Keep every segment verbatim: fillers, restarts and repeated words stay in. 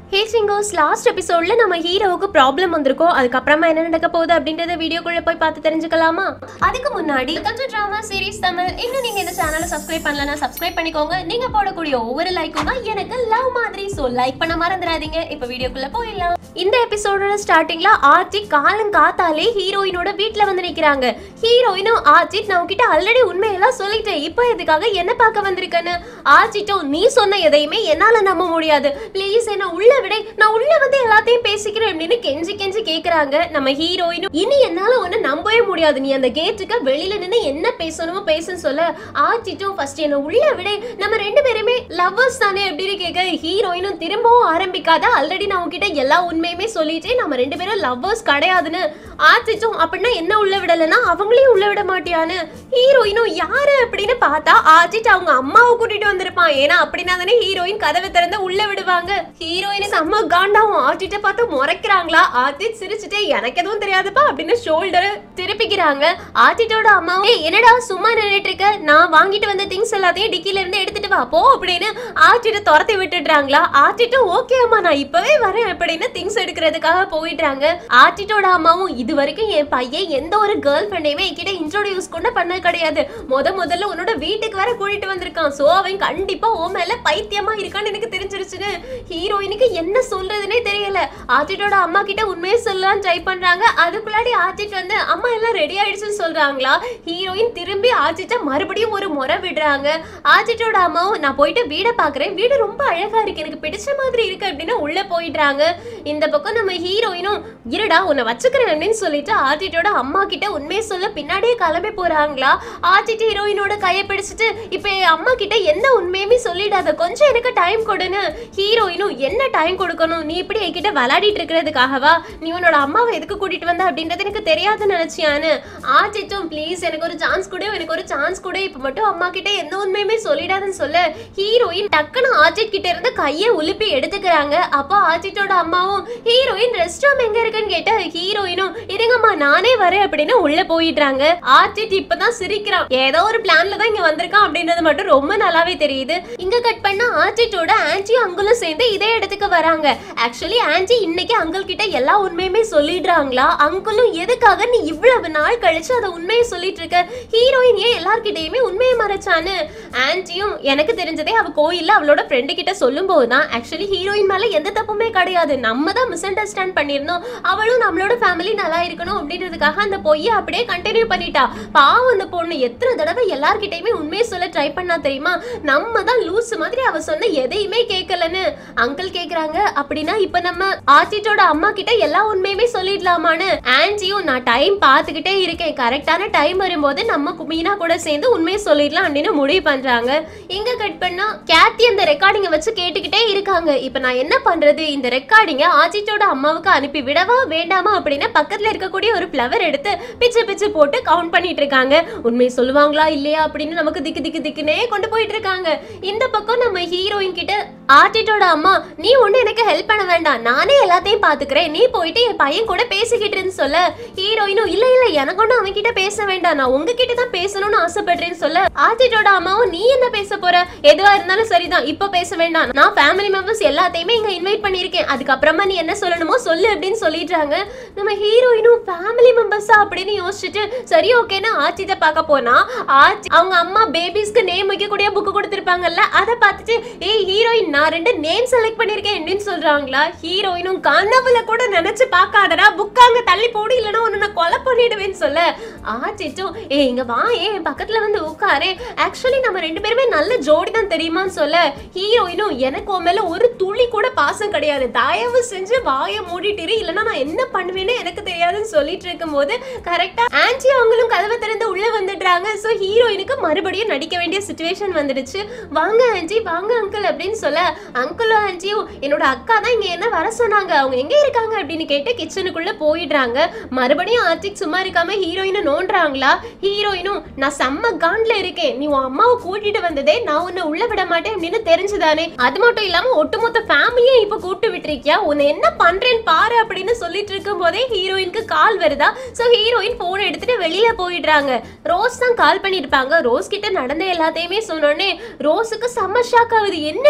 Hey singers, last episode la நம்ம ஹீரோவுக்கு problem வந்திருக்கும். அதுக்கு அப்புறமா என்ன நடக்க போகுது அப்படிங்கறத வீடியோக்குள்ள போய் பார்த்து தெரிஞ்சுக்கலாமா? அதுக்கு முன்னாடி கொஞ்சம் டிராமா சீரிஸ் தமிழ் இன்னும் நீங்க இந்த சேனலை சப்ஸ்கிரைப் பண்ணலனா சப்ஸ்கிரைப் பண்ணிக்கோங்க. நீங்க போடக்கூடிய ஒவ்வொரு லைக்கும் தான் எனக்கு லவ் மாதிரி. சோ லைக் பண்ண மறந்துடாதீங்க. இப்போ வீடியோக்குள்ள போயிடலாம். இந்த எபிசோடோட ஸ்டார்டிங்ல ஆர்த்திக் காலம் காத்தாலே ஹீரோயினோட வீட்ல வந்து நிக்கிறாங்க. ஹீரோயினும் ஆர்த்திக் நான் உன்கிட்ட ஆல்ரெடி உண்மையெல்லாம் சொல்லிட்டேன். இப்போ எதுக்காக என்ன பார்க்க வந்திருக்கேன்னு ஆர்த்திட்டோ நீ சொன்ன எதையுமே என்னால நம்ப முடியாது. ப்ளீஸ் என்ன உள்ள விட, நான் உள்ள வந்து எல்லாத்தையும் பேசிக்கிறேன் அப்படின்னு கெஞ்சி கெஞ்சி கேக்குறாங்க. நம்ம ஹீரோயினும் இனி என்னால ஒன்னு நம்பவே முடியாது, நீ அந்த கேட்டுக்கு வெளியில நின்று என்ன பேசணுமோ பேசுன்னு சொல்ல ஆர்த்திட்டோ ஃபர்ஸ்ட் என்ன உள்ள விட, நம்ம ரெண்டு பேருமே லவ்வர்ஸ் தானே அப்படின்னு கேட்க ஹீரோயினும் திரும்பவும் ஆரம்பிக்காத, ஆல்ரெடி நான் உன்கிட்ட எல்லா உண்மையுமே சொல்லிட்டேன், நம்ம ரெண்டு பேரும் லவ்வர்ஸ் கிடையாதுன்னு. ஆர்த்திட்டோ அப்படின்னா என்ன உள்ள விடலன்னா அவங்களையும் உள்ள விட மாட்டியான்னு. ஹீரோயினும் யாரு அப்படின்னு பார்த்தா ஆர்த்திட் அவங்க அம்மாவை கூட்டிட்டு வந்திருப்பான். ஏன்னா அப்படின்னா தானே ஹீரோயின் கதவை திறந்து உள்ள விடுவாங்க. ஹீரோயின் அம்மா காண்டாவும் ஆர்த்திட்ட பார்த்து முறைக்கிறாங்களா. ஆர்த்திட் சிரிச்சுட்டே எனக்கு எதுவும் தெரியாதுப்பா அப்படின்னு ஷோல்டர் திருப்பிக்கிறாங்க. ஆர்த்திட்டோட அம்மாவும் என்னடா சும்மா நின்றுட்டு இருக்க, நான் வாங்கிட்டு வந்த திங்ஸ் எல்லாத்தையும் டிக்கில இருந்து எடுத்துட்டு வா போ அப்படின்னு ஆர்த்திட்ட துரத்தி விட்டுடுறாங்களா. ஆர்த்திட்ட ஓகே அம்மா நான் இப்பவே வரேன் அப்படின்னு திங்ஸ் எடுக்கிறதுக்காக போயிடுறாங்க. ஆர்த்திட்டோட அம்மாவும் இது வரைக்கும் என் பையன் எந்த ஒரு கேர்ள் ஃப்ரெண்டையுமே என்கிட்ட இன்ட்ரோடியூஸ் கூட பண்ண கிடையாது, முத முதல்ல உன்னோட வீட்டுக்கு வர கூட்டிட்டு வந்திருக்கான், சோ அவன் கண்டிப்பா ஓ மேல பைத்தியமா இருக்கான்னு எனக்கு தெரிஞ்சிருச்சுன்னு ஹீரோயினுக்கு என்ன சொல்றதுனே தெரியல. ஆர்த்திட்டோட அம்மா கிட்ட உண்மையை சொல்லலாம் ட்ரை பண்றாங்க. அதுக்குள்ளாடி ஆர்த்திட் வந்து அம்மா எல்லாம் ரெடி ஆயிடுச்சுன்னு சொல்றாங்களா. ஹீரோயின் திரும்பி ஆர்த்திட்ட மறுபடியும் ஒரு முறை விடுறாங்க. ஆர்த்திட்டோட அம்மாவும் நான் போயிட்டு வீடை பாக்குறேன், வீடு ரொம்ப அழகா இருக்கு, எனக்கு பிடிச்ச மாதிரி இருக்கு அப்படின்னு உள்ள போயிடுறாங்க. இந்த பக்கம் நம்ம ஹீரோயினும் இருடா உன்னை வச்சுக்கிறேன் அப்படின்னு சொல்லிட்டு ஆர்த்திட்டோட அம்மா கிட்ட உண்மையை சொல்ல பின்னாடியே கிளம்பி போறாங்களா. ஆர்த்திட் ஹீரோயினோட கையை பிடிச்சிட்டு இப்ப அம்மா கிட்ட என்ன உண்மையுமே சொல்லிடாத, கொஞ்சம் எனக்கு டைம் கொடுன்னு. ஹீரோயினும் என்ன டைம் கொடுக்கணும், நீ இப்படி என்கிட்ட விளையாடிட்டு இருக்கிறதுக்காகவா, நீ உன்னோட அம்மாவை எதுக்கு கூட்டிட்டு வந்த அப்படின்றது எனக்கு தெரியாதுன்னு நினைச்சியான்னு. ஆர்த்திட்டும் ப்ளீஸ் எனக்கு ஒரு சான்ஸ் கொடு, எனக்கு ஒரு சான்ஸ் கொடு, இப்ப மட்டும் அம்மா கிட்ட எந்த உண்மையுமே சொல்லிடாதுன்னு சொல்ல ஹீரோயின் டக்குன்னு ஆர்த்திட் கிட்ட இருந்து கையை உலுப்பி எடுத்துக்கிறாங்க. அப்போ ஆர்த்திட்டோட அம்மாவும் ஹீரோயின் ரெஸ்ட் ரூம் எங்க இருக்குன்னு கேட்ட ஹீரோயினும் இருங்கம்மா நானே வரேன் அப்படின்னு உள்ள போயிடுறாங்க. ஆர்த்திட் இப்பதான் சிரிக்கிறான், ஏதோ ஒரு பிளான்ல தான் இங்க வந்திருக்கான் அப்படின்றது மட்டும் ரொம்ப நல்லாவே தெரியுது. இங்க கட் பண்ணா ஆர்த்திட்டோட ஆன்ட்டியும் அங்கிளும் சேர்ந்து இதே இடத்துக்கு வராங்க. ஆக்சுவலி ஆன்ட்டி இன்னைக்கு அங்கிள் கிட்ட எல்லா உண்மையுமே சொல்லிடுறாங்களா. அங்கிளும் எதுக்காக நீ இவ்வளவு நாள் கழிச்சு அதை உண்மையை சொல்லிட்டு இருக்க, ஹீரோயின் ஏன் எல்லார்கிட்டயுமே உண்மையை மறைச்சான்னு. ஆன்ட்டியும் எனக்கு தெரிஞ்சதே அவ கோயில்ல அவளோட ஃப்ரெண்டு கிட்ட சொல்லும் போதுதான் ஆக்சுவலி ஹீரோயின் மேல எந்த தப்புமே கிடையாது, நம்ம தான் மிஸ் அண்டர்ஸ்டாண்ட் பண்ணிருந்தோம், அவளும் நம்மளோட ஃபேமிலி நல்லா இருக்கணும் அப்படின்றதுக்காக அந்த பொய்யை அப்படியே கண்டினியூ பண்ணிட்டா. பாவம் அந்த பொண்ணு எத்தனை தடவை எல்லார்கிட்டயுமே உண்மையை சொல்ல ட்ரை பண்ணா தெரியுமா, நம்ம தான் லூஸ் மாதிரி அவ சொன்ன எதையுமே கேட்கலன்னு. அங்கிள் கேக்குறாங்க அப்படின்னா இப்ப நம்ம ஆர்த்திட்டோட அம்மா கிட்ட எல்லா உண்மையுமே சொல்லிடலாமான்னு. ஆன்ட்டியும் நான் டைம் பார்த்துக்கிட்டே இருக்கேன், கரெக்டான டைம் வரும்போது நம்ம மீனா கூட சேர்ந்து உண்மையை சொல்லிடலாம் அப்படின்னு முடிவு பண்றாங்க. எங்க கட் பண்ணா கேத்தி அந்த ரெக்கார்டிங்க வச்சு கேட்டுக்கிட்டே இருக்காங்க. இப்ப நான் என்ன பண்றது, இந்த ரெக்கார்டிங்க ஆர்த்திட்டோட அம்மாவுக்கு அனுப்பி விடவா வேண்டாமா அப்படின்னு பக்கத்துல இருக்கக்கூடிய ஒரு ஃப்ளவர் எடுத்து பிச்சு பிச்சு போட்டு கவுண்ட் பண்ணிட்டு இருக்காங்க. உண்மையை சொல்லுவாங்களா இல்லையா அப்படின்னு நமக்கு திக்கு திக்கு திக்குனே கொண்டு போயிட்டு இருக்காங்க. இந்த பக்கம் நம்ம ஹீரோயின் கிட்ட ஆர்த்திட்டோட அம்மா நீ ஒண்ணு எனக்கு ஹெல்ப் பண்ண வேண்டாம், நானே எல்லாத்தையும் பாத்துக்கிறேன், நீ போயிட்டு என் பையன் கூட பேசிக்கிட்டுன்னு சொல்ல ஹீரோயினும் இல்ல இல்ல எனக்கு ஒண்ணு அவன் கிட்ட பேச வேண்டாம், நான் உங்ககிட்ட தான் பேசணும்னு ஆசைப்படுறேன்னு சொல்ல ஆர்த்திட்டோட அம்மாவும் நீ என்ன பேச போற, எதுவா இருந்தாலும் சரிதான் இப்ப பேச வேண்டாம், நான் ஃபேமிலி மெம்பர்ஸ் எல்லாத்தையுமே இங்க இன்வைட் பண்ணிருக்கேன், அதுக்கப்புறமா நீ என்ன சொல்லணுமோ சொல்லு அப்படின்னு சொல்லிடுறாங்க. நம்ம ஹீரோயினும் ஃபேமிலி மெம்பர்ஸா அப்படின்னு யோசிச்சுட்டு சரி ஓகேன்னு ஆர்த்திட்ட பார்க்க போனா ஆர்த்தி அவங்க அம்மா பேபிஸ்க்கு நேம் வைக்கக்கூடிய புக்கு கொடுத்திருப்பாங்கல்ல, அதை பார்த்துட்டு ஏய் ஹீரோயின் நான் ரெண்டு நேம் செலக்ட் பண்ணிருக்கேன் அப்படின்னு சொல்றாங்களா. ஹீரோயினும் கனவுல கூட நினைச்சு பார்க்காதடா, புக்காங்க தள்ளி போடு இல்லைன்னா உன்னை நான் கொலை பண்ணிடுவேன்னு சொல்ல ஆர்த்திட்டும் ஏ இங்க வா ஏன் பக்கத்துல வந்து உட்காரே, ஆக்சுவலி நம்ம ரெண்டு பேருமே நல்ல ஜோடி தான் தெரியுமான்னு சொல்ல ஹீரோயினும் எனக்கு உன் மேல ஒரு துளி கூட பாசம் கிடையாது, தயவு செஞ்சு வாயை மூடிட்டு இல்லைன்னா நான் என்ன பண்ணுவேன்னு எனக்கு தெரியாதுன்னு சொல்லிட்டு இருக்கும் போது கரெக்டா ஆன்ட்டி அவங்களும் கதவை திறந்து உள்ள வந்துடுறாங்க. சோ ஹீரோயினுக்கு மறுபடியும் நடிக்க வேண்டிய சிச்சுவேஷன் வந்துடுச்சு. வாங்க ஆன்ட்டி வாங்க அங்கிள் அப்படின்னு சொல்ல அங்கிளும் ஆன்ட்டியும் என்னோட அக்கா தான் இங்க என்ன வர சொன்னாங்க, அவங்க எங்க இருக்காங்க அப்படின்னு கேட்டு கிச்சனுக்குள்ள போயிடுறாங்க. மறுபடியும் ஆர்த்திக் சும்மா இருக்காம ஹீரோயினை நோண்டுறாங்களா. ஹீரோயினும் நான் செம்ம காண்ட்ல இருக்கேன், நீ உன் அம்மாவை கூட்டிட்டு வந்ததே நான் உன்னை உள்ள விட மாட்டேன் அப்படின்னு தெரிஞ்சுதானே, அது மட்டும் இல்லாம ஒட்டுமொத்த ஃபேமிலியே இப்ப கூட்டு விட்டுருக்கியா, உன்னை என்ன பண்றேன்னு பாரு அப்படின்னு சொல்லிட்டு இருக்கும் போதே ஹீரோயினுக்கு கால் வருதா. சோ ஹீரோயின் போன் எடுத்துட்டு வெளியில போயிடுறாங்க. ரோஸ் தான் கால் பண்ணிருப்பாங்க. ரோஸ் கிட்ட நடந்த எல்லாத்தையுமே சொன்னோடனே ரோஸுக்கு செம்ம ஷாக் ஆகுது, என்னடி அந்த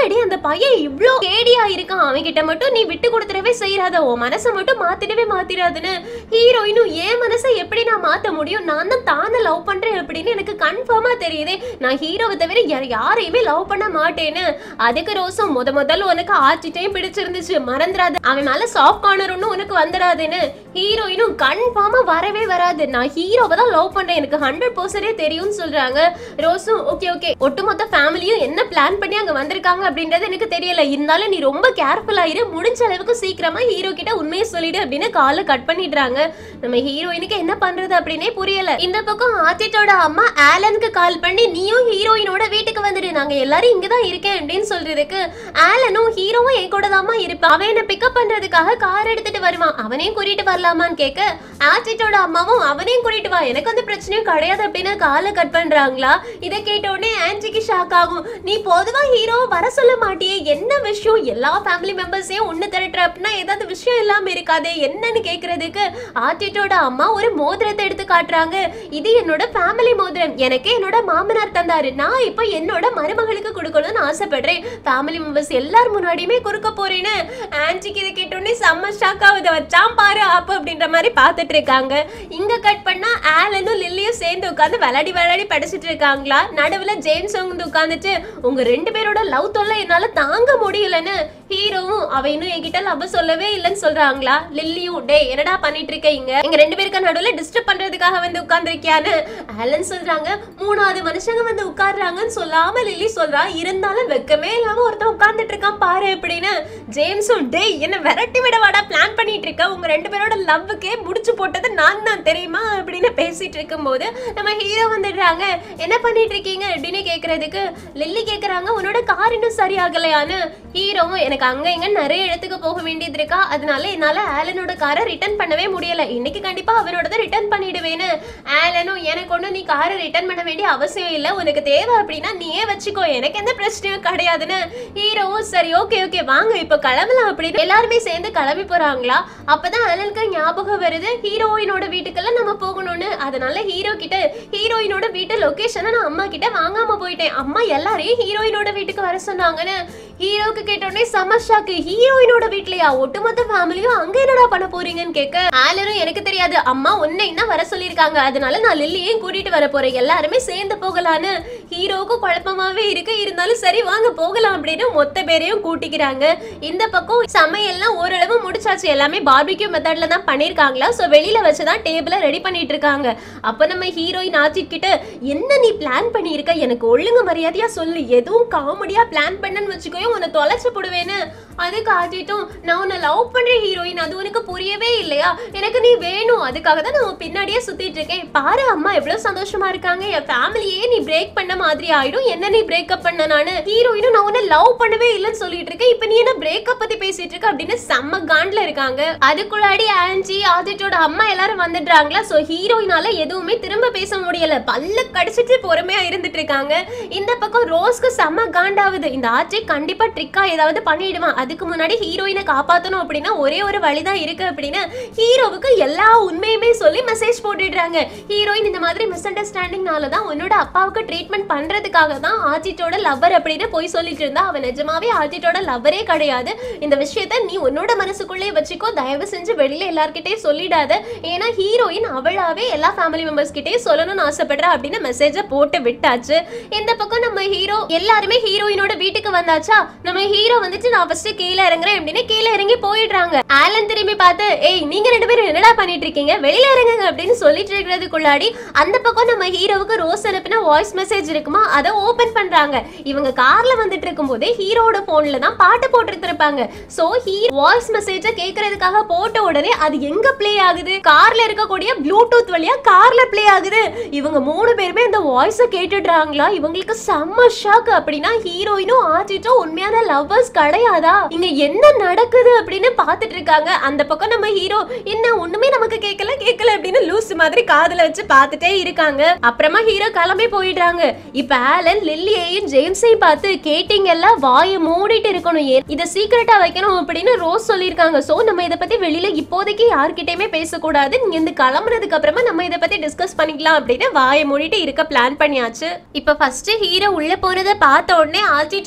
பையன் இவ்ளோ கேடியா இருக்கான், அவன் கிட்ட மட்டும் நீ விட்டு கொடுத்துடவே செய்யறாத, உன் மனசை மட்டும் மாத்திடவே மாத்திராதுன்னு ஹீரோயினும் என் மனசை எப்படி நான் மாத்த முடியும், நான் தான் தானே லவ் பண்றேன் அப்படின்னு எனக்கு கன்ஃபார்மா தெரியுது, நான் ஹீரோவை தவிர யாரையுமே லவ் பண்ண மாட்டேன்னு. அதுக்கு ரோஸும் முத முதல்ல உனக்கு ஆர்ச்சிட்டையும் பிடிச்சிருந்துச்சு, மறந்துடாது, அவன் மேல சாஃப்ட் கார்னர் ஒன்னும் உனக்கு வந்துடாதுன்னு. ஹீரோயினும் கன்ஃபார்மா வரவே வராது, நான் ஹீரோவை தான் லவ் பண்றேன், எனக்கு ஹண்ட்ரட் பர்சன்டே தெரியும்னு சொல்றாங்க. ரோஸும் ஓகே ஓகே ஒட்டுமொத்த ஃபேமிலியும் என்ன பிளான் பண்ணி அங்க வந்திருக்காங்க அப்படின்றது எனக்கு தெரியல, இருந்தாலும் நீ ரொம்ப கேர்ஃபுல்லா இரு, முடிஞ்ச அளவுக்கு சீக்கிரமா ஹீரோ கிட்ட உண்மையை சொல்லிடு அப்படின்னு காலை கட் பண்ணிடுறாங்க. நம்ம ஹீரோயினுக்கு என்ன பண்றது அப்படின்னே புரியல. இந்த பக்கம் ஆதித்தோட அம்மா ஆலனுக்கு கால் பண்ணி நீயும் ஹீரோயினோட வீட்டுக்கு வந்துடு, நாங்க எல்லாரும் இங்கதான் இருக்கேன் அப்படின்னு சொல்றதுக்கு ஆலனும் ஹீரோவும் என் கூட தாமா இருப்பான், அவன் என்ன பிக்கப் பண்றதுக்காக கார் எடுத்துட்டு வருவான், அவனையும் கூட்டிட்டு வரலாமான்னு கேட்க ஆதித்தோட அம்மாவும் அவனையும் கூட்டிட்டு வா, எனக்கு வந்து பிரச்சனையும் கிடையாது அப்படின்னு காலை கட் பண்றாங்களா. இதை கேட்ட உடனே ஆன்டிக்கு ஷாக் ஆகும், நீ பொதுவா ஹீரோ வர சொல்ல மாட்டியே, என்ன விஷயம், எல்லா ஃபேமிலி மெம்பர்ஸையும் ஒண்ணு திரட்டுற அப்படின்னா ஏதாவது விஷயம் இல்லாம இருக்காதே என்னன்னு கேக்குறதுக்கு ஆதித்தோட அம்மா ஒரு மோதிரத்தை எடுத்து காட்டுறாங்க. இது என்னோட ஃபேமிலி மோதிரம், எனக்கு என்னோட மாமனார் தந்தாரு, நான் இப்போ என்னோட மருமகளுக்கு கொடுக்கணும்னு ஆசைப்படுறேன், ஃபேமிலி மெம்பர்ஸ் எல்லாரும் முன்னாடியுமே கொடுக்க போறேன்னு. ஆன்டிக்கு இதை கேட்டோடனே செம்ம ஷாக் ஆகுது, வச்சாம் பாரு அப்ப அப்படின்ற மாதிரி பார்த்துட்டு இருக்காங்க. இங்க கட் பண்ணா ஆலனும் லில்லியும் சேர்ந்து உட்காந்து விளையாடி விளையாடி படிச்சுட்டு இருக்காங்களா. நடுவுல ஜேம்ஸ் வந்து உட்காந்துட்டு உங்க ரெண்டு பேரோட லவ் தொல்லை என்னால தாங்க முடியலன்னு ஹீரோவும் அவ இன்னும் என்கிட்ட லவ் சொல்லவே இல்லைன்னு சொல்றாங்களா. லில்லியும் டே என்னடா பண்ணிட்டு இருக்க, இங்க எங்க ரெண்டு பேருக்கு நடுவுல டிஸ்டர்ப் பண்றதுக்காக வந்து உட்கார்ந்துருக்கியான்னு ஆலன் சொல்றாங்க. மூணாவது மனுஷங்க வந்து உட்கார்றாங்கன்னு சொல்லாம லில்லி சொல்றா, இருந்தாலும் வெக்கமே இல்லாம ஒருத்தன் உட்கார்ந்துட்டு இருக்கான் பாரு அப்படின்னு. ஜேம்ஸும் டே என்ன விரட்டி விட வாடா பிளான் பண்ணிட்டு இருக்க, உங்க ரெண்டு பேரோட லவ்வுக்கே முடிச்சு போட்டது நான் தான் தெரியுமா அப்படின்னு பேசிட்டு இருக்கும் போது நம்ம ஹீரோ வந்துடுறாங்க. என்ன பண்ணிட்டு இருக்கீங்க அப்படின்னு கேக்குறதுக்கு லில்லி கேக்குறாங்க உன்னோட கார் இன்னும் சரியாகலையான்னு. ஹீரோவும் எனக்கு அங்க இங்க நிறைய இடத்துக்கு போக வேண்டியது இருக்கா, அதனால என்னால ஆலனோட காரை ரிட்டர்ன் பண்ணவே முடியல, இன்னைக்கு கண்டிப்பா அவனோட ரிட்டர்ன் பண்ணிடுவேன்னு. ஆலனும் எனக்கு ஒண்ணு நீ காரை ரிட்டர்ன் பண்ண வேண்டிய அவசியம் இல்ல, உனக்கு தேவை அப்படின்னா நீயே வச்சுக்கோ, எனக்கு எந்த பிரச்சனையும் கிடையாதுன்னு. ஹீரோவும் சரி ஓகே ஓகே வாங்க இப்ப கிளம்பலாம் அப்படின்னு எல்லாருமே சேர்ந்து கிளம்பி போறாங்களா. அப்பதான் ஆலனுக்கு ஞாபகம் வருது ஹீரோயினோட வீட்டுக்கெல்லாம் நம்ம போகணும்னு. அதனால ஹீரோ கிட்ட ஹீரோயினோட வீட்டு லொகேஷனை நான் அம்மா கிட்ட வாங்காம போயிட்டேன், அம்மா எல்லாரையும் ஹீரோயினோட வீட்டுக்கு வர சொன்னாங்கன்னு. ஹீரோக்கு கேட்டோடனே சமஷாக்கு, ஹீரோயினோட வீட்லயா, ஒட்டுமொத்த ஃபேமிலியும் அங்க என்னடா பண்ண போறீங்கன்னு கேட்க ஆலனும் எனக்கு தெரியாது, அம்மா உன்னை தான் வர சொல்லியிருக்காங்க, அதனால நான் லில்லியையும் கூட்டிட்டு வர போறேன், எல்லாருமே சேர்ந்து போகலான்னு. ஹீரோவுக்கு குழப்பமாவே இருக்கு, இருந்தாலும் சரி வாங்க போகலாம் அப்படின்னு மொத்த பேரையும் கூட்டிக்கிறாங்க. இந்த பக்கம் சமையல்லாம் ஓரளவு முடிச்சாச்சு, எல்லாமே பார்பிக்யூ மெத்தட்ல தான் பண்ணிருக்காங்களா, சோ வெளியில வச்சுதான் டேபிள ரெடி பண்ணிட்டு இருக்காங்க. அப்ப நம்ம ஹீரோயின் ஆச்சிட் கிட்ட என்ன நீ பிளான் பண்ணிருக்க, எனக்கு ஒழுங்கு மரியாதையா சொல்லு, எதுவும் காமெடியா பிளான் பண்ணன்னு வச்சுக்கோ உன்னை தொலைச்சு போடுவேன்னு. அதுக்கு ஆச்சிட்டும் நான் உன்னை லவ் பண்றேன் ஹீரோயின், அது உனக்கு புரியவே இல்லையா, எனக்கு நீ வேணும், அதுக்காக தான் நான் பின்னாடியே சுத்திட்டு இருக்கேன், பாரு அம்மா எவ்வளவு சந்தோஷமா இருக்காங்க, என் ஃபேமிலியே நீ பிரேக் பண்ண மாதிரி ஆயிடும், என்ன நீ பிரேக்கப் பண்ண நானு. ஹீரோயினும் நான் உன்னை லவ் பண்ணவே இல்லைன்னு சொல்லிட்டு இருக்கேன், இப்ப நீ என்ன பிரேக்கப் பத்தி பேசிட்டு இருக்க அப்படின்னு செம்ம காண்ட்ல இருக்காங்க. அதுக்குள்ளாடி ஆன்சி ஆதித்தோட அம்மா எல்லாரும் வந்துடுறாங்களா. சோ ஹீரோயினால எதுவுமே திரும்ப பேச முடியல, பல்ல கடிச்சிட்டு பொறுமையா இருந்துட்டு இருக்காங்க. இந்த பக்கம் ரோஸ்க்கு செம்ம காண்டாவுது, இந்த ஆட்சி கண்டிப்பா ட்ரிக்கா ஏதாவது பண்ணிடுவான், அதுக்கு முன்னாடி ஹீரோயினை காப்பாத்தணும் அப்படின்னா ஒரே ஒரு வழிதான் இருக்கு அப்படின்னு ஹீரோவுக்கு எல்லா உண்மையுமே சொல்லி மெசேஜ் போட்டுடுறாங்க. ஹீரோயின் இந்த மாதிரி மிஸ் அண்டர்ஸ்டாண்டிங்னால தான் உன்னோட அப்பாவுக்கு ட்ரீட்மெண்ட் பண்றதுக்காக தான் ஆஜிட்டோட லவ்வர் அப்படின்னு போய் சொல்லிட்டு இருந்தா, அவன் நிஜமாவே ஆஜிட்டோட லவ்வரே கிடையாது, இந்த விஷயத்த நீ உன்னோட மனசுக்குள்ளே வச்சுக்கோ, தயவு செஞ்சு வெளியில எல்லார்கிட்டயும் சொல்லிடாத, ஏன்னா ஹீரோயின் அவளாவே எல்லா ஃபேமிலி மெம்பர்ஸ் கிட்டயும் சொல்லணும்னு ஆசைப்படுறா அப்படின்னு மெசேஜ போட்டு விட்டாச்சு. இந்த பக்கம் நம்ம ஹீரோ எல்லாருமே ஹீரோயினோட வீட்டுக்கு வந்தாச்சா. நம்ம ஹீரோ வந்துட்டு நான் ஃபர்ஸ்ட் கீழே இறங்குறேன் அப்படின்னு கீழே இறங்கி போயிடுறாங்க. ஆலன் திரும்பி பார்த்து ஏய் நீங்க ரெண்டு பேரும் என்னடா பண்ணிட்டு இருக்கீங்க, வெளியில இறங்குங்க அப்படின்னு சொல்லிட்டு இருக்கிறதுக்குள்ளாடி அந்த பக்கம் நம்ம ஹீரோவுக்கு ரோஸ் அனுப்பின வாய்ஸ் மெசேஜ் இருக்குமா, அதை ஓபன் பண்றாங்க. இவங்க கார்ல வந்துட்டு இருக்கும் போதே ஹீரோட போன்ல தான் பாட்டு போட்டு இருப்பாங்க. சோ ஹீரோ வாய்ஸ் மெசேஜ கேட்கறதுக்காக போட்ட உடனே அது எங்க பிளே ஆகுது, கார்ல இருக்கக்கூடிய ப்ளூடூத் வழியா கார்ல பிளே ஆகுது. இவங்க மூணு பேருமே அந்த வாய்ஸ கேட்டுடுறாங்களா. இவங்களுக்கு செம்ம ஷாக். அப்படின்னா ஹீரோயினும் ஆச்சிட்டும் உண்மையான லவ்வர்ஸ் கிடையாதா, இங்க என்ன நடக்குது அப்படின்னு பாத்துட்டு இருக்காங்க. அந்த பக்கம் நம்ம ஹீரோ என்ன ஒண்ணுமே நமக்கு கேட்கல கேட்கல அப்படின்னு லூஸ் மாதிரி காதுல வச்சு பாத்துட்டே இருக்காங்க. அப்புறமா ஹீரோ கிளம்பி போயிடுறாங்க. இப்ப ஆலன் லில்லியையும் ஜேம்ஸையும் பார்த்து கேட்டீங்கல்ல, வாயை மூடிட்டு இருக்கணும், இத சீக்கிரட்டா வைக்கணும் அப்படின்னு ரோஸ் சொல்லிருக்காங்க. சோ நம்ம இத பத்தி வெளியில இப்போதைக்கு யார்கிட்டயுமே பேசக்கூடாது, நீங்க இந்த கிளம்புறதுக்கு அப்புறமா நம்ம இத பத்தி டிஸ்கஸ் பண்ணிக்கலாம் அப்படின்னு வாயை மூடிட்டு இருக்க பிளான் பண்ணியாச்சு. இப்ப ஃபர்ஸ்ட் ஹீரோ உள்ள போறத பார்த்த உடனே ஆல்டிட்டோட அம்மா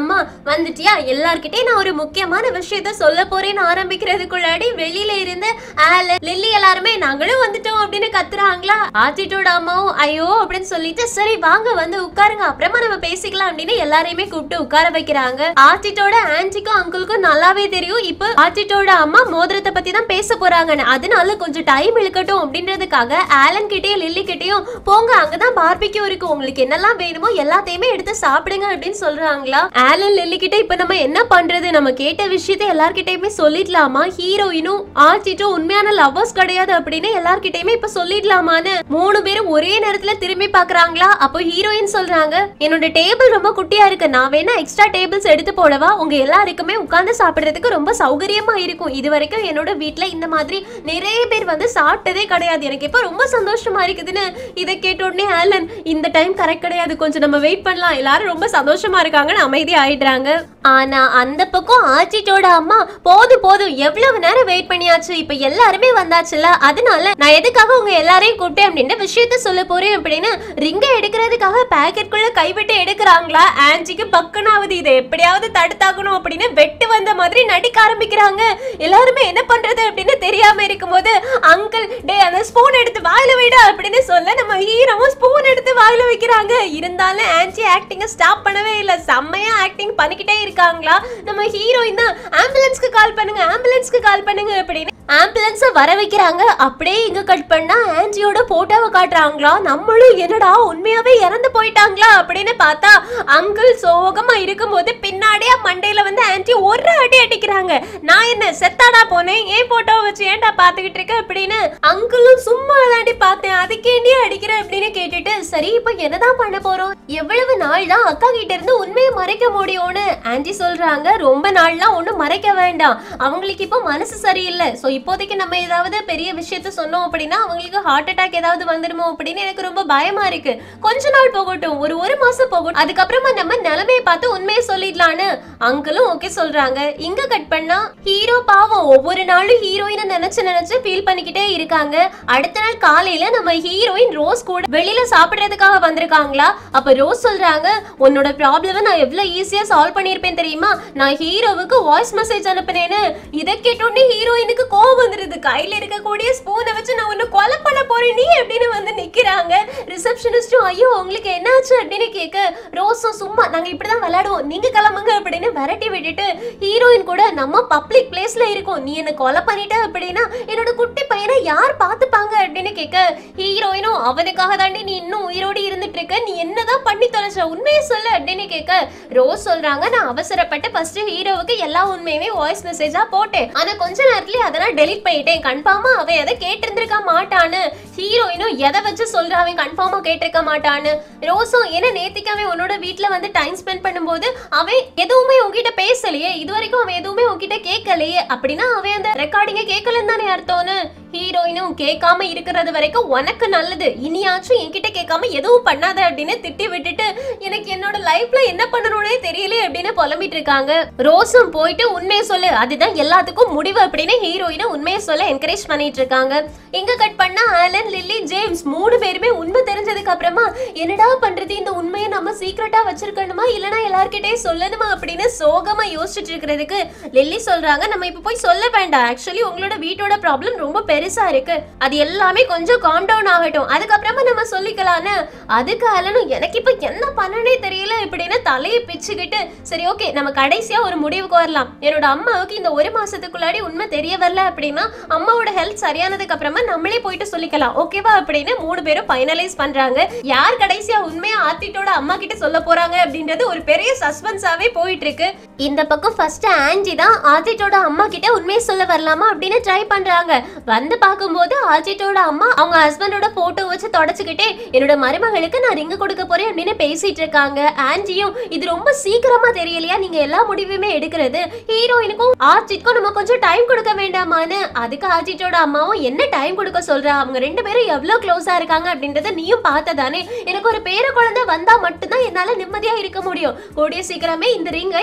அம்மா வந்துட்டியா, எல்லார்கிட்டயும் நான் ஒரு முக்கியமான விஷயத்த சொல்ல போறேன்னு ஆரம்பிக்கிறதுக்குள்ளாடி வெளியில இருந்து ஆலன், லில்லி எல்லாருமே நாங்களும் வந்துட்டோம் அப்படின்னு கத்துறாங்களா. ஆத்திட்டோட அம்மாவும் ஐயோ அப்படின்னு சொல்லிட்டு சரி வாங்க வந்து உட்காருங்க, அப்புறமா நம்ம பேசிக்கலாம் அப்படின்னு எல்லாரையுமே கூப்பிட்டு உட்கார வைக்கிறாங்க. ஆத்திட்டோட ஆன்டிக்கும் அங்கிளுக்கும் நல்லாவே தெரியும் இப்ப ஆத்திட்டோட அம்மா மோதிரத்தை பத்தி தான் பேச போறாங்கன்னு. அதனால கொஞ்சம் டைம் இழுக்கட்டும் அப்படின்றதுக்காக ஆலன் கிட்டயும் லில்லி கிட்டயும் போங்க, அங்கதான் பார்பிக்யூ இருக்கு, உங்களுக்கு என்னெல்லாம் வேணுமோ எல்லாத்தையுமே எடுத்து சாப்பிடுங்க அப்படின்னு சொல்றாங்களா. ஆலன் லில்லி கிட்ட இப்ப நம்ம என்ன பண்றது, நம்ம கேட்ட விஷயத்தை எல்லார்கிட்டயுமே சொல்லிடலாமா, ஹீரோயினும் ஆர்த்திட்டும் உண்மையான லவ்வர்ஸ் கிடையாது அப்படின்னு எல்லார்கிட்டயுமே இப்ப சொல்லிடலாமான்னு மூணு பேரும் ஒரே நேரத்துல திரும்பி பாக்குறாங்களா. அப்போ ஹீரோயின் சொல்றாங்க என்னோட டேபிள் ரொம்ப குட்டியா இருக்கு, நான் வேணா எக்ஸ்ட்ரா டேபிள்ஸ் எடுத்து போடவா, உங்க எல்லாருக்குமே உட்கார்ந்து சாப்பிடுறதுக்கு ரொம்ப சௌகரியமா இருக்கும், இது வரைக்கும் என்னோட வீட்டுல இந்த மாதிரி நிறைய பேர் வந்து சாப்பிட்டதே கிடையாது, எனக்கு இப்ப ரொம்ப சந்தோஷமா இருக்குதுன்னு. இதை கேட்ட உடனே ஆலன் இந்த டைம் கரெக்ட் கிடையாது, கொஞ்சம் நம்ம வெயிட் பண்ணலாம், எல்லாரும் ரொம்ப சந்தோஷமா இருக்காங்கன்னு அமைதி ஆயிடுறாங்க. ஆனா அந்த பக்கம் ஆச்சிட்டோட அம்மா போதும் போதும் எவ்வளவு நேரம் வெயிட் பண்ணியாச்சு, இப்ப எல்லாருமே வந்தாச்சுல, அதனால நான் எதுக்காக உங்க எல்லாரையும் கூப்பிட்டேன் அப்படின்ற விஷயத்த சொல்ல போறேன் அப்படின்னு ரிங்க எடுக்கிறதுக்காக பாக்கெட்குள்ள கைவிட்டு எடுக்கிறாங்களா. ஆன்டிக்கு பக்கனாவது இதை எப்படியாவது தடுத்தாக்கணும் அப்படின்னு வெட்டு வந்த மாதிரி நடிக்க ஆரம்பிக்கிறாங்க. எல்லாருமே என்ன பண்றது அப்படின்னு தெரியாம இருக்கும்போது அங்கிள் டே அந்த ஸ்பூன் எடுத்து வாயில விட அப்படின்னு சொல்ல நம்ம ஹீரோவும் ஸ்பூன் எடுத்து வாயில வைக்கிறாங்க. இருந்தாலும் ஆன்டி ஆக்டிங்க ஸ்டாப் பண்ணவே இல்லை, செம்மையா ஆக்டிங் பண்ணிக்கிட்டே இருக்காங்களா. நம்ம ஹீரோயின் தான் ஆம்புலன்ஸ்க்கு கால் பண்ணுங்க ஆம்புலன்ஸ்க்கு கால் பண்ணுங்க அப்படின்னு ஆம்புலன்ஸை வர வைக்கிறாங்க. அப்படியே இங்க கட் பண்ணா ஆன்டியோட போட்டோவை காட்டுறாங்களா. நம்மளும் என்னடா உண்மையாவே இறந்து போயிட்டாங்களா அப்படின்னு பார்த்தா அங்கிள் சோகமா இருக்கும்போது பின்னாடியே மண்டையில வந்து ஆன்டி ஒரு அடி அடிக்கிறாங்க. நான் என்ன செத்தாடா போனேன், ஏன் போட்டோவை வச்சு ஏன்டா பாத்துக்கிட்டு இருக்க அப்படின்னு அங்கிளும் சும்மா தாண்டி பார்த்தேன், அதுக்கேண்டியே அடிக்கிற அப்படின்னு கேட்டுட்டு சரி இப்ப என்னதான் பண்ண போறோம், எவ்வளவு நாள் தான் அக்கா கிட்ட இருந்து உண்மையை மறைக்க முடியும்னு ஆன்டி சொல்றாங்க. ரொம்ப நாள்லாம் ஒண்ணும் மறைக்க வேண்டாம், அவங்களுக்கு இப்போ மனசு சரியில்லை, சோ இப்போதைக்கு நம்ம ஏதாவது பெரிய விஷயத்த சொன்னோம் அப்படின்னா அவங்களுக்கு ஹார்ட் அட்டாக் ஏதாவது வந்துடுமோ அப்படின்னு எனக்கு ரொம்ப பயமா இருக்கு, கொஞ்ச நாள் போகட்டும், ஒரு ஒரு மாசம் போகட்டும், அதுக்கப்புறமா நம்ம நிலைமையை பார்த்து உண்மையை சொல்லிடலான்னு அங்கிளும் ஓகே சொல்றாங்க. இங்க கட் பண்ணா ஹீரோ பாவம் ஒவ்வொரு நாளும் ஹீரோயினை நினைச்சு நினைச்சு ஃபீல் பண்ணிக்கிட்டே இருக்காங்க. அடுத்த நாள் காலையில நம்ம ஹீரோயின் ரோஸ் கூட வெளியில சாப்பிடுறதுக்காக வந்திருக்காங்களா. அப்ப ரோஸ் சொல்றாங்க உன்னோட ப்ராப்ளம் நான் எவ்வளவு ஈஸியா சால்வ் பண்ணிருப்பேன் தெரியுமா, நான் ஹீரோவுக்கு வாய்ஸ் மெசேஜ் அனுப்பினேன்னு. இதை கேட்டோடனே ஹீரோயினுக்கு கோவம் வந்துருது, கையில இருக்கக்கூடிய ஸ்பூனை வச்சு நான் ஒன்னு கொலை பண்ண போறேன் நீ அப்படின்னு வந்து நிக்கிறாங்க. ரிசப்ஷனிஸ்டும் ஐயோ உங்களுக்கு என்னாச்சு அப்படின்னு கேட்க ரோஸும் சும்மா நாங்க இப்படிதான் விளையாடுவோம் நீங்க கிளம்புங்க அப்படின்னு விரட்டி விட்டுட்டு ஹீரோயின் கூட நம்ம பப்ளிக் பிளேஸ்ல இருக்கோம், நீ என்ன கொலை பண்ணிட்ட அப்படின்னா என்னோட குட்டி பையனை யார் பாத்துப்பாங்க அப்படின்னு கேட்க ஹீரோயினும் அவனுக்காக தாண்டி நீ இன்னும் உயிரோடு இருந்துட்டு இருக்க, நீ என்னதான் பண்ணி தொலைச்ச உண்மையை சொல்லு அப்படின்னு கேட்க ரோஸ் சொல்றாங்க நான் அவசரப்பட்டு ஃபர்ஸ்ட் ஹீரோவுக்கு எல்லா உண்மையுமே வாய்ஸ் மெசேஜா போட்டேன், ஆனா கொஞ்ச நேரத்துல அதெல்லாம் டெலீட் பண்ணிட்டேன், கன்ஃபார்மா அவன் எதை கேட்டிருந்திருக்க மாட்டான்னு. ஹீரோயினும் எதை வச்சு சொல்ற அவன் கன்ஃபார்மா கேட்டிருக்க மாட்டான்னு. ரோஸும் என்ன நேத்திக்கு அவன் உன்னோட வீட்டுல வந்து டைம் ஸ்பெண்ட் பண்ணும்போது அவன் எதுவுமே உங்ககிட்ட பேசலையே, இது வரைக்கும் அவன் எதுவுமே உங்ககிட்ட கேட்கலையே, அப்படின்னா அவன் அந்த ரெக்கார்டிங்க கேட்கலன்னு தானே அர்த்தம்னு. ஹீரோயினும் கேட்காம இருக்கிறது வரைக்கும் உனக்கு நல்லது, இனியாச்சும் என்கிட்ட கேட்காம எதுவும் பண்ணாத அப்படின்னு திட்டி விட்டுட்டு எனக்கு என்னோட லைஃப்ல என்ன பண்ணணும்னே தெரியல அப்படின்னு புலம்பிட்டு இருக்காங்க. ரோஸும் போயிட்டு உண்மையை சொல்லு அதுதான் எல்லாத்துக்கும் முடிவு அப்படின்னு ஹீரோயினை உண்மையை சொல்ல என்கரேஜ் பண்ணிட்டு இருக்காங்க. எங்க கட் பண்ணா ஆலன் லில்லி ஜேம்ஸ் மூணு பேருமே உண்மை தெரிஞ்சதுக்கு அப்புறமா என்னடா பண்றது, இந்த உண்மையை நம்ம சீக்ரெட்டா வச்சிருக்கணுமா இல்லனா எல்லார்கிட்டயும் சொல்லணுமா அப்படின்னு சோகமா யோசிச்சுட்டு இருக்கிறதுக்கு லில்லி சொல்றாங்க நம்ம இப்ப போய் சொல்ல வேண்டாம், ஆக்சுவலி உங்களோட வீட்டோட ப்ராப்ளம் ரொம்ப பெருசா இருக்கு, அது எல்லாமே கொஞ்சம் காம் டவுன் ஆகட்டும் அதுக்கப்புறமா நம்ம சொல்லிக்கலான்னு. அதுக்கு ஆலனும் எனக்கு இப்ப என்ன பண்ணனே தெரியல இப்படின்னு தலையை பிச்சுக்கிட்டு சரி ஓகே நம்ம கடைசியா ஒரு முடிவுக்கு வரலாம், என்னோட அம்மாவுக்கு இந்த ஒரு மாசத்துக்குள்ளாடி உண்மை தெரிய வரல அப்படின்னா அம்மாவோட ஹெல்த் சரியானதுக்கு அப்புறமா நம்மளே போயிட்டு சொல்லிக்கலாம் ஓகேவா அப்படின்னு மூணு பேரும் ஃபைனலைஸ் பண்றாங்க. யார் கடைசியா உண்மையா ஆத்திட்டோட அம்மா கிட்ட சொல்ல போறாங்க அப்படின்றது ஒரு பெரிய சஸ்பென்ஸாவே போயிட்டு இருக்கு. இந்த பக்கம் ஃபர்ஸ்ட் ஆன்டி தான் ஆத்திட்டோட அம்மா கிட்ட உண்மையை சொல்ல வரலாமா அப்படின்னு ட்ரை பண்றாங்க. வந்து பார்க்கும்போது ஆத்திட்டோட அம்மா அவங்க ஹஸ்பண்டோட போட்டோ வச்சு தொடச்சுக்கிட்டே என்னோட மருமகளுக்கு நான் ரிங்கு கொடுக்க போறேன் அப்படின்னு பேசிட்டு இருக்காங்க. ஆன்டியும் இது ரொம்ப சீக்கிரமா தெரியலையா நீங்க எல்லா முடிவுமே எடுக்கிறது, ஹீரோயினுக்கும் ஆர்ஜிட்க்கும் நம்ம கொஞ்சம் டைம் கொடுக்க வேண்டாமான்னு. அதுக்கு ஆர்ஜிட்டோட அம்மாவும் என்ன டைம் கொடுக்க சொல்றா, அவங்க ரெண்டு பேரும் எவ்வளவு க்ளோஸா இருக்காங்க அப்படின்றத நீயும் பார்த்ததானே, எனக்கு ஒரு பேர குழந்தை வந்தா மட்டும்தான் என்னால நிம்மதியா இருக்க முடியும், கூடிய சீக்கிரமே இந்த ரிங்கை என்னோட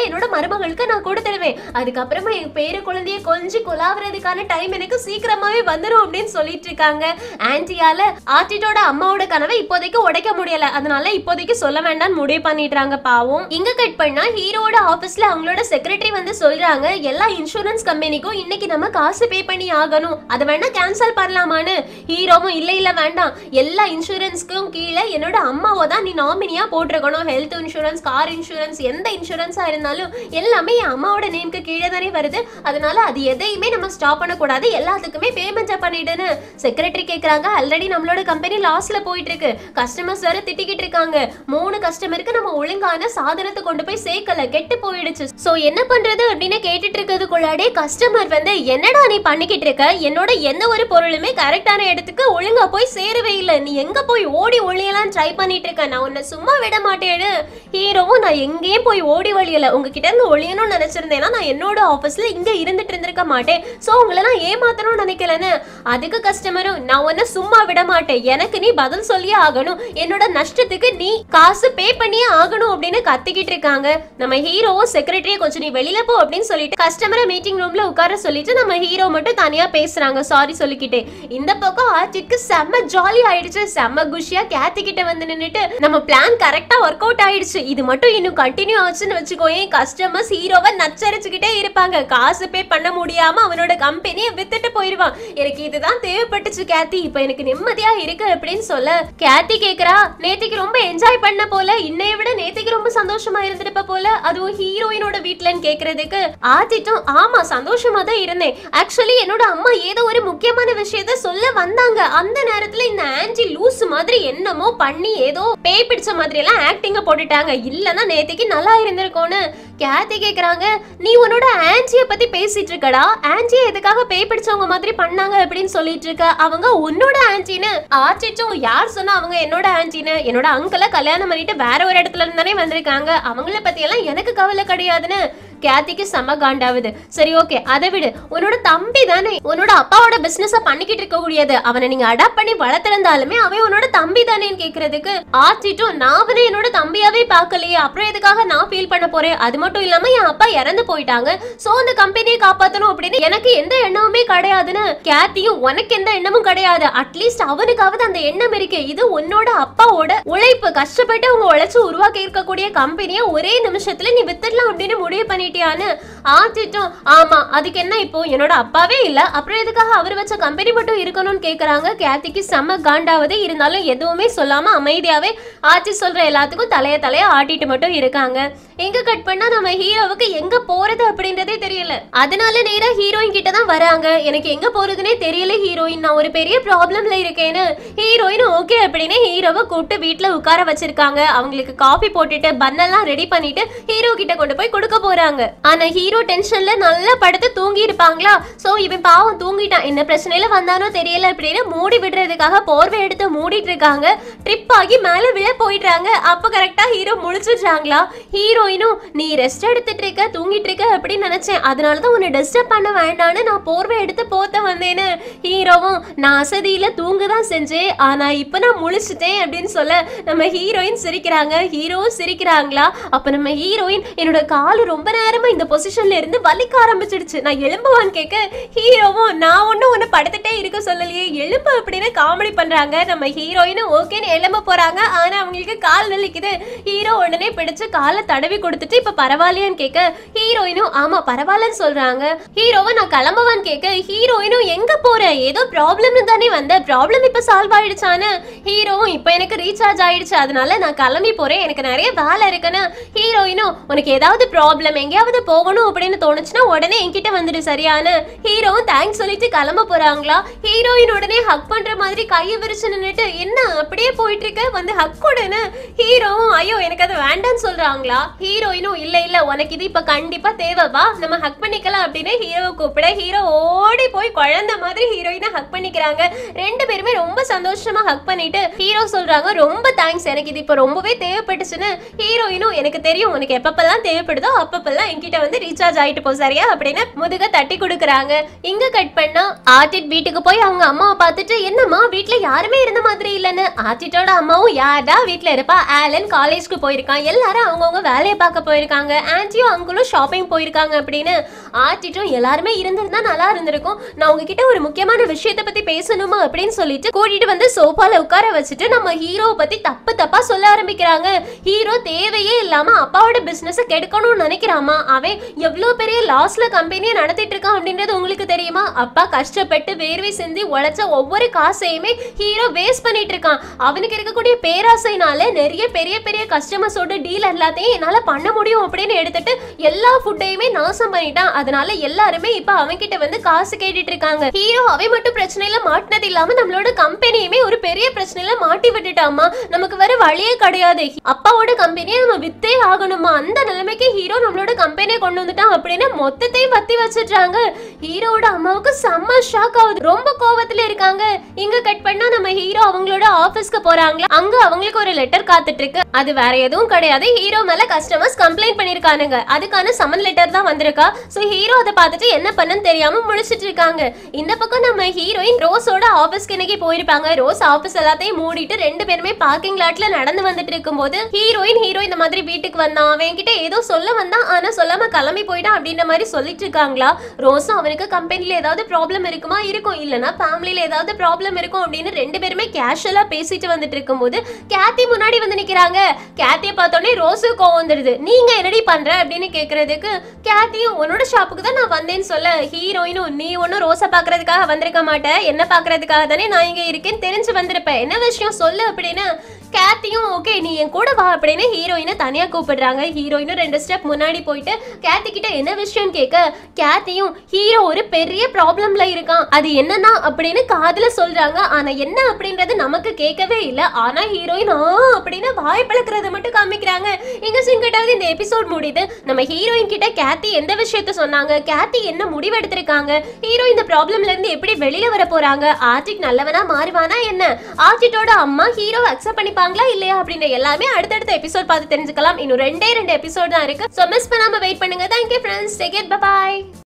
மருமகளுக்கு நான் கொடுத்துடுவேன், அதுக்கப்புறமா என் பேரு குழந்தைய கொஞ்சம் கொலாவறதுக்கான டைம் எனக்கு சீக்கிரமாவே வந்துடும் அப்படின்னு சொல்லிட்டு இருக்காங்க. ஆன்டியால ஆர்டிட்டோட அம்மாவோட கனவை இப்போதைக்கு உடைக்க முடியல, அதனால இப்போதைக்கு சொல்ல வேண்டாம்னு முடிவு பண்ணிடுறாங்க. பாவம். இங்க கட் பண்ணா ஹீரோட ஆபீஸ்ல அவங்களோட செக்ரட்டரி வந்து சொல்றாங்க, எல்லா இன்சூரன்ஸ் கம்பெனிக்கும் இன்னைக்கு நம்ம காசு பே பண்ணி ஆகணும், அதை வேணா கேன்சல் பண்ணலாமான்னு. ஹீரோவும் இல்ல இல்ல வேண்டாம், எல்லா இன்சூரன்ஸ்க்கும் கீழே என்னோட அம்மாவை தான் நீ நாமினியா போட்டிருக்கணும். ஹெல்த் இன்சூரன்ஸ், கார் இன்சூரன்ஸ், எந்த இன்சூரன்ஸா இருந்தாலும் எல்லாமே என் அம்மாவோட நேம்க்கு கீழே தானே வருது, அதனால அது எதையுமே நம்ம ஸ்டாப் பண்ணக்கூடாது, எல்லாத்துக்குமே பேமெண்ட் பண்ணிடுன்னு செக்ரட்டரி கேக்குறாங்க. ஆல்ரெடி நம்மளோட கம்பெனி லாஸ்ல போயிட்டு இருக்கு, கஸ்டமர்ஸ் வேற திட்டிக்கிட்டு இருக்காங்க, மூணு கஸ்டமருக்கு நம்ம ஒழுங்கான சாதனத்தை கொண்டு போய் சேர்க்கல, கெட்டு போயிடுச்சு, சோ என்ன பண்றது அப்படின்னு கேட்டுட்டு இருக்கிறதுக்குள்ளாடி கஸ்டமர் வந்து என்னடா நீ பண்ணிக்கிட்டு இருக்க, என்னோட எந்த ஒரு பொருளுமே கரெக்டான இடத்துக்கு ஒழுங்கா போய் சேரவே இல்லை, நீ எங்க போய் ஓடி ஒளியலாம் ட்ரை பண்ணிட்டு இருக்க, நான் உன்னை சும்மா விட மாட்டேன்னு. ஹீரோவும் நான் எங்கேயும் போய் ஓடி ஒளியல, உங்ககிட்ட இருந்து ஒளியணும்னு நினைச்சிருந்தேன்னா நான் என்னோட ஆபீஸ்ல இங்க இருந்துட்டு இருந்திருக்க மாட்டேன், சோ உங்களை நான் ஏமாத்தணும்னு நினைக்கலன்னு. அதுக்கு கஸ்டமரும் நான் உன்னை சும்மா விட மாட்டேன், எனக்கு நீ பதில் சொல்லியே ஆகணும், என்னோட நஷ்டத்துக்கு நீ காசு பே பண்ணியே ஆகணும் அப்படின்னு கத்திக்கிட்டு இருக்காங்க. நம்ம ஹீரோவும் செக்ரட்டரியை கொஞ்சம் நீ வெளியில போ அப்படின்னு சொல்லிட்டு கஸ்டமரை மீட்டிங் ரூம்ல உட்கார சொல்லிட்டு நம்ம ஹீரோ மட்டும் தனியா பேசுறாங்க, சாரி சொல்லிக்கிட்டே. இந்த பக்கம் ஆர்டிக்கு செம்ம ஜாலி ஆயிடுச்சு, செம்ம குஷியா கேத்தி கிட்ட வந்து நின்னுட்டு நம்ம பிளான் கரெக்டா ஒர்க் அவுட் ஆயிடுச்சு, இது மட்டும் இன்னும் கண்டினியூ ஆச்சுன்னு வச்சுக்கோயேன், கஸ்டமர்ஸ் ஹீரோவை நச்சரிச்சுக்கிட்டே இருப்பாங்க, காசு பே பண்ண முடியாம அவனோட கம்பெனியை வித்துட்டு போயிருவான், எனக்கு இதுதான் தேவைப்பட்டுச்சு கேத்தி, இப்ப எனக்கு நிம்மதியா இருக்கு அப்படின்னு சொல்ல கேத்தி கேக்குறா, நேத்திக்கு ரொம்ப என்ஜாய் பண்ண போல, இன்னைய விட நேத்திக்கு ரொம்ப சந்தோஷமா இருந்திருப்ப போல, அதுவும் ஹீரோயினோட வீட்லன்னு கேக்குறதுக்கு ஆர்டிட்டும் ஆமா சந்தோஷமா தான் இருந்தேன், ஆக்சுவலி என்னோட அம்மா ஏதோ ஒரு முக்கியமான விஷயத்த சொல்ல வந்தாங்க, அந்த நேரத்துல இந்த ஆன்டி லூஸ் மாதிரி என்னமோ பண்ணி ஏதோ பேய் பிடிச்ச மாதிரி எல்லாம் ஆக்டிங்க போட்டுட்டாங்க, இல்லன்னா நேத்திக்கு நல்லா இருந்திருக்கும்னு கேத்தி கேக்குறாங்க. நீ உன்னோட ஆன்டியை பத்தி பேசிட்டு இருக்கடா, ஆன்டியை எதுக்காக பேய் பிடிச்சவங்க மாதிரி பண்ணாங்க அப்படின்னு சொல்லிட்டு இருக்க, அவங்க உன்னோட ஆன்டின்னு. ஆர்டிட்டும் யார் சொன்னா அவங்க என்னோட ஆன்டின்னு, என்னோட அங்கிளை கல்யாணம் பண்ணிட்டு வேற ஒரு இடத்துல இருந்தானே வந்திருக்காங்க, அவங்கள பத்தி எல்லாம் எனக்கு கவலை கிடையாதுன்னு கேத்திக்கு செம காண்டாவுது. சரி ஓகே அதை விடு, உன்னோட தம்பி தானே, உன்னோட அப்பாவோட பிசினஸ் பண்ணிக்கிட்டு இருக்க கூடியது, அவனை நீங்க அடாப்ட் பண்ணி வளர்த்திருந்தாலுமே அவன் உன்னோட தம்பி தானேன்னு கேக்குறதுக்கு ஆர்டிட்டும் நான் அவனை என்னோட தம்பியாவே பார்க்கலையே, அப்புறம் எதுக்காக நான் ஃபீல் பண்ண போறேன், அது மட்டும் இல்லாம என் அப்பா இறந்து போயிட்டாங்க, சோ அந்த கம்பெனியை காப்பாத்தணும் அப்படின்னு எனக்கு எந்த எண்ணமுமே கிடையாதுன்னு. கேத்தியும் உனக்கு எந்த எண்ணமும் கிடையாது, அட்லீஸ்ட் அவனுக்காவது அந்த எண்ணம் இருக்கு, இது உன்னோட அப்பாவோட உழைப்பு, கஷ்டப்பட்டு அவங்க உழைச்சு உருவாக்கி இருக்கக்கூடிய கம்பெனியை ஒரே நிமிஷத்துல நீ வித்துடலாம் அப்படின்னு முடிவு பண்ணி ஆர்டிட்டும் ஆமா அதுக்கு என்ன, இப்போ என்னோட அப்பாவே இல்ல, அப்புறம் எதுக்காக அவர் வச்ச கம்பெனி மட்டும் இருக்கணும்னு கேக்குறாங்க. கேத்திக்கு செம்ம காண்டாவது, இருந்தாலும் எதுவுமே சொல்லாம அமைதியாவே ஆர்டி சொல்ற எல்லாத்துக்கும் தலைய தலைய ஆட்டிட்டு மட்டும் இருக்காங்க. எங்க கட் பண்ணா நம்ம ஹீரோவுக்கு எங்க போறது அப்படின்றதே தெரியல, அதனால நேரா ஹீரோயின் கிட்ட தான் வராங்க. எனக்கு எங்க போறதுன்னே தெரியல ஹீரோயின், நான் ஒரு பெரிய ப்ராப்ளம்ல இருக்கேன்னு. ஹீரோயின் ஓகே அப்படின்னு ஹீரோவை கூப்பிட்டு வீட்டுல உட்கார வச்சிருக்காங்க, அவங்களுக்கு காஃபி போட்டுட்டு பன்னெல்லாம் ரெடி பண்ணிட்டு ஹீரோ கிட்ட கொண்டு போய் கொடுக்க போறாங்க. ஆனா ஹீரோ டென்ஷன்ல நல்லா படுத்து தூங்கி இருப்பாங்களா, சோ இவன் பாவம் தூங்கிட்டான், என்ன பிரச்சனையில வந்தானோ தெரியல அப்படின்னு மூடி விடுறதுக்காக போர்வை எடுத்து மூடிட்டு இருக்காங்க. ட்ரிப் ஆகி மேல விழ போயிடுறாங்க. அப்ப கரெக்டா ஹீரோ முழிச்சிடுறாங்களா. ஹீரோயினும் நீ ரெஸ்ட் எடுத்துட்டு இருக்க தூங்கிட்டு இருக்க அப்படின்னு நினைச்சேன், அதனாலதான் உன்னை டிஸ்டர்ப் பண்ண வேண்டான்னு நான் போர்வை எடுத்து போத்த வந்தேன்னு. ஹீரோவும் நான் அசதியில தூங்கதான் செஞ்சேன், ஆனா இப்ப நான் முழிச்சிட்டேன் அப்படின்னு சொல்ல நம்ம ஹீரோயின் சிரிக்கிறாங்க. ஹீரோவும் சிரிக்கிறாங்களா. அப்ப நம்ம ஹீரோயின் என்னோட காலு ரொம்ப நேரமா இந்த பொசிஷன்ல இருந்து வலிக்க ஆரம்பிச்சிடுச்சு, நான் எழும்புவான்னு கேட்க ஹீரோவும் நான் ஒன்னும் உன்னை படுத்துட்டே இருக்க சொல்லலையே எழும்பு அப்படின்னு காமெடி பண்றாங்க. நம்ம ஹீரோயினும் ஓகேன்னு எழும்ப போறாங்க, ஆனா அவங்களுக்கு கால் வலிக்குது. ஹீரோ உடனே பிடிச்சு காலை தடவி கொடுத்துட்டு இப்ப பரவாயில்லையான்னு கேட்க ஹீரோயினும் ஆமா பரவாயில்லன்னு சொல்றாங்க. ஹீரோவை நான் கிளம்புவான்னு கேட்க ஹீரோயினும் எங்க போற, ஏதோ ப்ராப்ளம்னு தானே வந்த, ப்ராப்ளம் இப்ப சால்வ் ஆயிடுச்சான்னு. ஹீரோவும் இப்ப எனக்கு ரீசார்ஜ் ஆயிடுச்சு, அதனால நான் கிளம்பி போறேன், எனக்கு நிறைய வேலை இருக்குன்னு. ஹீரோயினும் உனக்கு ஏதாவது ப்ராப்ளம் எங்கேயாவது போகணும் அப்படின்னு தோணுச்சுன்னா உடனே என்கிட்ட வந்துடு சரியானு. ஹீரோவும் தேங்க்ஸ் சொல்லிட்டு கிளம்ப போறாங்களா. ஹீரோயின் உடனே ஹக் பண்ற மாதிரி கையை விரிச்சு நின்னுட்டு என்ன அப்படியே போயிட்டு இருக்க வந்து ஹக் கொடுன்னு. ஹீரோவும் ஐயோ எனக்கு அது வேண்டான்னு சொல்றாங்களா. ஹீரோயினும் இல்ல இல்ல உனக்கு இது இப்ப கண்டிப்பா தேவைவா, நம்ம ஹக் பண்ணிக்கலாம் அப்படின்னு ஹீரோவை கூப்பிட ஹீரோ ஓடி போய் குழந்தை மாதிரி ஹீரோயினை ஹக் பண்ணிக்கிறாங்க. ரெண்டு பேருமே ரொம்ப சந்தோஷமா ஹக் பண்ணிட்டு ஹீரோ சொல்றாங்க ரொம்ப தேங்க்ஸ், எனக்கு இது இப்ப ரொம்பவே தேவைப்பட்டுச்சுன்னு. ஹீரோயினும் எனக்கு தெரியும் உனக்கு எப்பப்பெல்லாம் தேவைப்படுதோ அப்பப்பெல்லாம் எல்லாம் என்கிட்ட வந்து ரீசார்ஜ் ஆயிட்டு போ சரியா அப்படின்னு முதுக தட்டி கொடுக்குறாங்க. இங்க கட் பண்ணா ஆர்டிட் வீட்டுக்கு போய் அவங்க அம்மாவை பார்த்துட்டு என்னம்மா வீட்டுல யாருமே இருந்த மாதிரி இல்லன்னு. ஆர்டிட்டோட அம்மாவும் யாரா வீட்டுல இருப்பா, ஆலன் காலேஜ்க்கு போயிருக்கான், எல்லாரும் அவங்கவுங்க வேலையை பார்க்க போயிருக்காங்க, ஆன்டியும் அங்குளும் ஷாப்பிங் போயிருக்காங்க அப்படின்னு. ஆர்டிட்டும் எல்லாருமே இருந்திருந்தா நல்லா இருந்திருக்கும், நான் உங்ககிட்ட ஒரு முக்கியமான விஷயத்தை பத்தி பேசணுமா அப்படின்னு சொல்லிட்டு கூட்டிட்டு வந்து சோஃபால உட்கார வச்சுட்டு நம்ம ஹீரோவை பத்தி தப்பு தப்பா சொல்ல ஆரம்பிக்கிறாங்க. ஹீரோ தேவையே இல்லாம அப்பாவோட பிசினஸ் கெடுக்கணும்னு நினைக்கிறாமா, அவன் எவ்வளவு பெரிய லாஸ்ல கம்பெனியை நடத்திட்டு இருக்கான் அப்படின்றது உங்களுக்கு தெரியுமா? அப்பா கஷ்டப்பட்டு வேர்வை சிந்தி உழைச்ச ஒவ்வொரு காசையுமே ஹீரோ வேஸ்ட் பண்ணிட்டு இருக்கான். அவனுக்கு இருக்கக்கூடிய பேராசைனால நிறைய பெரிய பெரிய கஸ்டமர்ஸோட டீல் எல்லாத்தையும் என்னால பண்ண முடியும் அப்படின்னு எடுத்துட்டு எல்லா ஃபுட்டையுமே நாசம் பண்ணிட்டான். அதனால எல்லாருமே இப்ப அவன் கிட்ட வந்து காசு கேட்டுட்டு இருக்காங்க. ஹீரோ அவன் மட்டும் பிரச்சனையில மாட்டினது இல்லாம நம்மளோட கம்பெனியுமே ஒரு பெரிய பிரச்சனையில மாட்டி விட்டுட்டாமா. நமக்கு வர வழியே கிடையாது, அப்பாவோட கம்பெனியை நம்ம வித்தே ஆகணுமா, அந்த நிலைமைக்கு ஹீரோ நம்மளோட கம்பெனியை கொண்டு வந்துட்டான் அப்படின்னு மொத்தத்தையும் பத்தி வச்சிடுறாங்க. ஹீரோட அம்மாவுக்கு செம்ம ஷாக் ஆகுது, ரொம்ப கோவத்துல இருக்காங்க. இங்க கட் பண்ணா நம்ம ஹீரோ அவங்களோட ஆபீஸ்க்கு போறாங்க. அங்க அவங்களுக்கு ஒரு லெட்டர் காத்துட்டு இருக்கு. அது வேற எதுவும் கிடையாது, ஹீரோ மேல கஸ்டமர்ஸ் கம்ப்ளைண்ட் பண்ணிருக்கானுங்க, அதுக்கான சமன் லெட்டர் தான் வந்திருக்கா. சோ ஹீரோ அதை பார்த்துட்டு என்ன பண்ணன்னு தெரியாம முழிச்சிட்டு இருக்காங்க. இந்த பக்கம் நம்ம ஹீரோயின் ரோஸோட ஆபீஸ்க்கு இன்னைக்கு போயிருப்பாங்க. ரோஸ் ஆபீஸ் எல்லாத்தையும் மூடிட்டு ரெண்டு பேருமே பார்க்கிங் லாட்ல நடந்து வந்துட்டு இருக்கும்போது ஹீரோயின் ஹீரோ இந்த மாதிரி வீட்டுக்கு வந்தான், அவன் கிட்ட ஏதோ சொல்ல வந்தான் ஆனா சொல்லாம கிளம்பி போயிட்டான் அப்படின்ற மாதிரி சொல்லிட்டு இருக்காங்களா. ரோஸும் அவனுக்கு கம்பெனில ஏதாவது ப்ராப்ளம் இருக்குமா, இருக்கும், இல்லனா ஃபேமிலில ஏதாவது ப்ராப்ளம் இருக்கும் அப்படின்னு ரெண்டு பேருமே கேஷுவலா பேசிட்டு வந்துட்டு இருக்கும்போது கேத்தி முன்னாடி வந்து நிக்கிறாங்க. கேத்தியை பார்த்தோன்னே ரோஸு கோவம் வந்துடுது. நீங்க என்னடி பண்ற அப்படின்னு கேக்குறதுக்கு கேத்தியும் உன்னோட ஷாப்புக்கு தான் நான் வந்தேன்னு சொல்ல, ஹீரோயினும் நீ ஒன்னும் ரோஸை பாக்குறதுக்காக வந்திருக்க மாட்டேன், என்ன பாக்குறதுக்காக தானே நான் இங்க இருக்கேன்னு தெரிஞ்சு வந்திருப்பேன், என்ன விஷயம் சொல்லு அப்படின்னு. கேத்தியும் ஓகே நீ என் கூட வா அப்படின்னு ஹீரோயினை தனியா கூப்பிடுறாங்க. ஹீரோயினும் ரெண்டு ஸ்டெப் முன்னாடி போயிட்டு கேத்தி கிட்ட என்ன விஷயம் கேட்க, கேத்தியும் ஹீரோ ஒரு பெரிய ப்ராப்ளம்ல இருக்கான், அது என்னன்னா அப்படின்னு காதுல சொல்றாங்க. ஆனா என்ன அப்படின்றது நமக்கு கேட்கவே இல்லை. ஆனா ஹீரோயின் ஆ அப்படின்னு வாய் பழக்கிறத மட்டும் காமிக்கிறாங்க. இங்க சிங்கட்டாவது இந்த எபிசோட் முடியுது. நம்ம ஹீரோயின் கிட்ட கேத்தி எந்த விஷயத்த சொன்னாங்க, கேத்தி என்ன முடிவு எடுத்திருக்காங்க, ஹீரோ இந்த ப்ராப்ளம்ல இருந்து எப்படி வெளியில வர போறாங்க, ஆர்டிக் நல்லவனா மாறுவானா என்ன, ஆர்டிட்டோட அம்மா ஹீரோ அக்செப்ட் பண்ணி இல்லையா அப்படின்ற எல்லாமே அடுத்தடுத்த எபிசோட் பார்த்து தெரிஞ்சுக்கலாம். இன்னும் ரெண்டே ரெண்டு எபிசோட் தான் இருக்கு. சோ மிஸ் பண்ணாம வெயிட் பண்ணுங்க. Thank you friends. Take it. Bye bye.